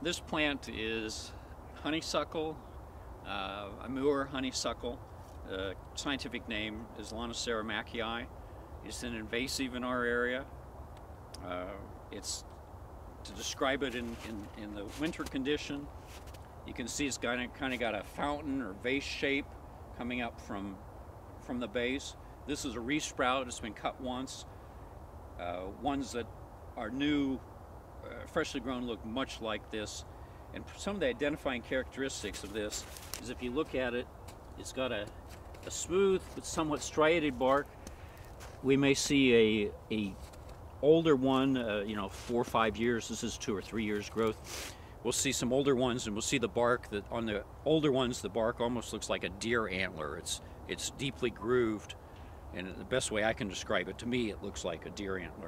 This plant is honeysuckle, Amur honeysuckle. The scientific name is Lonicera maackii. It's an invasive in our area. It's to describe it in the winter condition. You can see it's kind of got a fountain or vase shape coming up from the base. This is a resprout. It's been cut once. Ones that are new, freshly grown, look much like this. And some of the identifying characteristics of this is, if you look at it, it's got a smooth but somewhat striated bark. We may see a older one, 4 or 5 years. This is 2 or 3 years growth. We'll see some older ones, and we'll see the bark that on the older ones, the bark almost looks like a deer antler. It's deeply grooved, and the best way I can describe it, to me, it looks like a deer antler.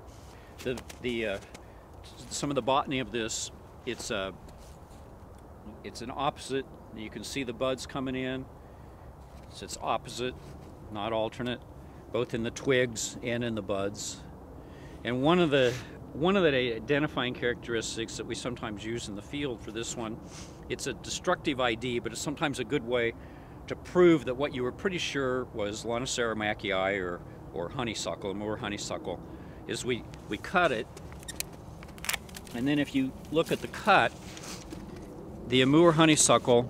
Some of the botany of this, it's an opposite. You can see the buds coming in. So it's opposite, not alternate, both in the twigs and in the buds. And one of the identifying characteristics that we sometimes use in the field for this one, it's a destructive ID, but it's sometimes a good way to prove that what you were pretty sure was Lonicera maackii or honeysuckle, more honeysuckle, is we cut it, and then if you look at the cut, the Amur honeysuckle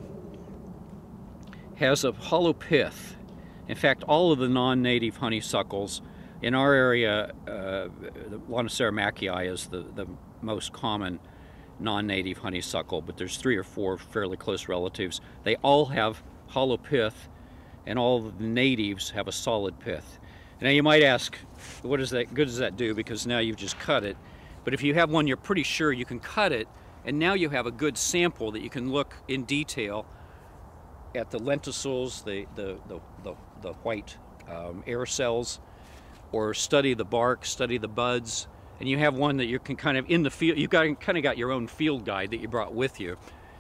has a hollow pith. In fact, all of the non-native honeysuckles in our area, the Lonicera maackii is the most common non-native honeysuckle, but there's 3 or 4 fairly close relatives. They all have hollow pith, and all of the natives have a solid pith. Now you might ask, what is that good does that do? Because now you've just cut it. But if you have one you're pretty sure, you can cut it, and now you have a good sample that you can look in detail at the lenticels, the white air cells, or study the bark, study the buds, and you have one that you can kind of in the field. You've kind of got your own field guide that you brought with you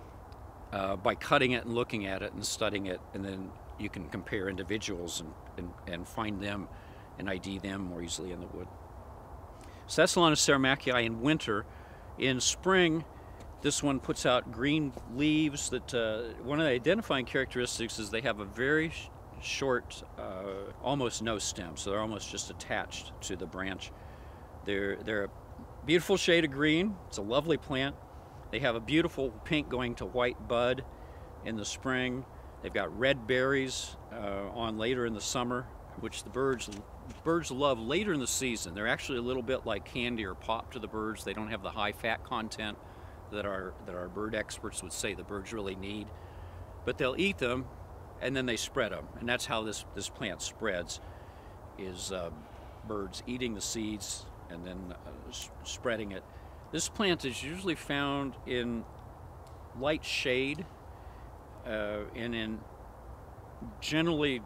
by cutting it and looking at it and studying it, and then you can compare individuals and find them and ID them more easily in the wood. So that's Lonicera maackii in winter. In spring, this one puts out green leaves that one of the identifying characteristics is they have a very short, almost no stem, so they're almost just attached to the branch. They're a beautiful shade of green. It's a lovely plant. They have a beautiful pink going to white bud in the spring. They've got red berries on later in the summer, which the birds love later in the season. They're actually a little bit like candy or pop to the birds. They don't have the high fat content that our bird experts would say the birds really need, but they'll eat them and then they spread them, and that's how this plant spreads, is birds eating the seeds and then spreading it. This plant is usually found in light shade and in generally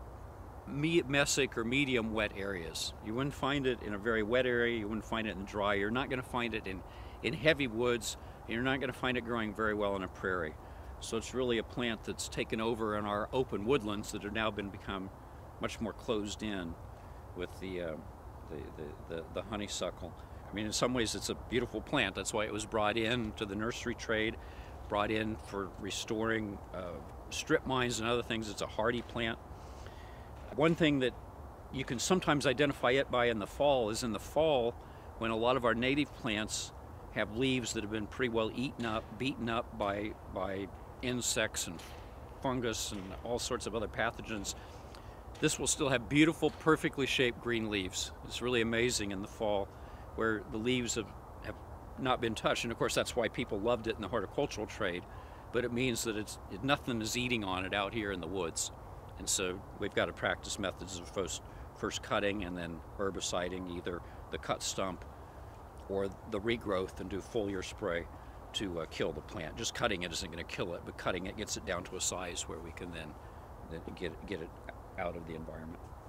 mesic or medium wet areas. You wouldn't find it in a very wet area, you wouldn't find it in dry, you're not going to find it in heavy woods, and you're not going to find it growing very well in a prairie. So it's really a plant that's taken over in our open woodlands that have now become much more closed in with the honeysuckle. I mean, in some ways it's a beautiful plant. That's why it was brought in to the nursery trade, brought in for restoring strip mines and other things. It's a hardy plant. One thing that you can sometimes identify it by in the fall is in the fall, when a lot of our native plants have leaves that have been pretty well beaten up by insects and fungus and all sorts of other pathogens. This will still have beautiful, perfectly shaped green leaves. It's really amazing in the fall, where the leaves have not been touched. And of course, that's why people loved it in the horticultural trade. But it means that nothing is eating on it out here in the woods. And so we've got to practice methods of first cutting and then herbiciding either the cut stump or the regrowth, and do foliar spray to kill the plant. Just cutting it isn't going to kill it, but cutting it gets it down to a size where we can then get it out of the environment.